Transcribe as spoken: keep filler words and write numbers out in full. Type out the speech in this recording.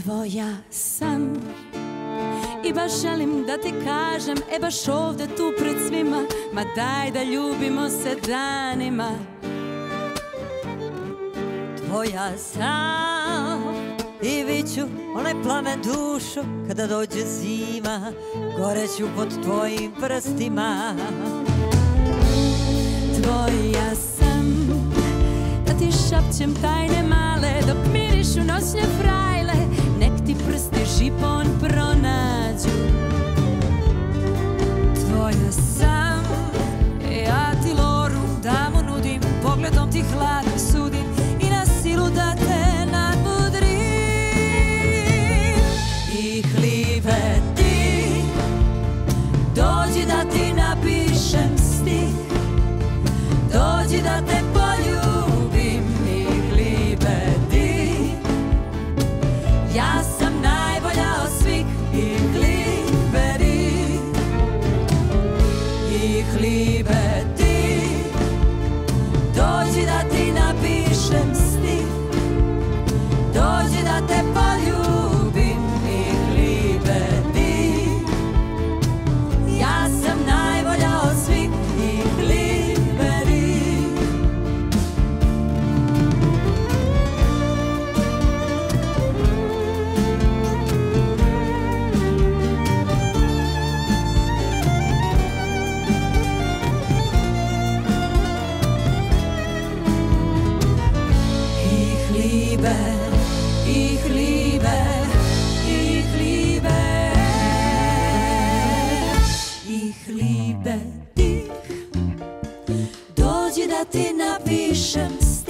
Tvoja sam i baš želim da ti kažem, e baš ovde tu pred svima, ma daj da ljubimo se danima. Tvoja sam i viću onaj plamen dušo, kada dođe zima, goreću pod tvojim prstima. Tvoja sam da ti šapćem tajne male, dok mirišu noćne frajle, nek ti prsti žipon pronađu. Tvoja sam, ja ti loru da mu nudim, pogledom ti hladno sudim i na silu da te nadmudrim. I hlibe ti, dođi da ti napišem stih, dođi da te poljubim. I hlibe ti, ja sam najbolja od svih. I hliberi, i hlibe ti, dođi da ti napišem stih, dođi da te poljubim. I hlibe ti, ja sam najbolja od svih. I hliberi, i hlibe, i hlibe, i hlibe tih, dođi da ti napišem stih,